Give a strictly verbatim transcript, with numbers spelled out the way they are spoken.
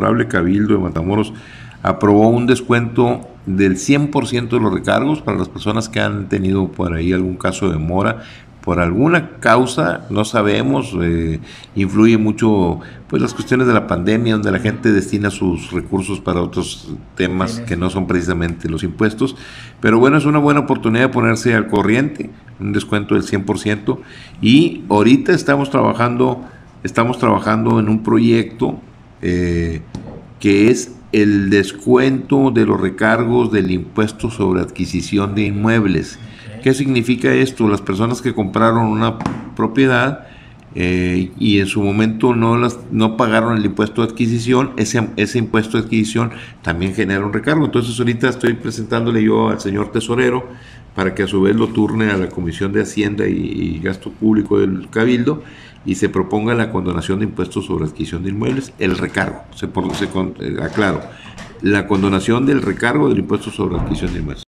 honorable Cabildo de Matamoros aprobó un descuento del cien por ciento de los recargos para las personas que han tenido por ahí algún caso de mora. Por alguna causa, no sabemos, eh, influye mucho pues las cuestiones de la pandemia, donde la gente destina sus recursos para otros temas que no son precisamente los impuestos. Pero bueno, es una buena oportunidad de ponerse al corriente, un descuento del cien por ciento. Y ahorita estamos trabajando, estamos trabajando en un proyecto eh, que es el descuento de los recargos del impuesto sobre adquisición de inmuebles. ¿Qué significa esto? Las personas que compraron una propiedad eh, y en su momento no las no pagaron el impuesto de adquisición, ese, ese impuesto de adquisición también genera un recargo. Entonces ahorita estoy presentándole yo al señor tesorero para que a su vez lo turne a la Comisión de Hacienda y, y Gasto Público del Cabildo y se proponga la condonación de impuestos sobre adquisición de inmuebles, el recargo, se, se aclaro, la condonación del recargo del impuesto sobre adquisición de inmuebles.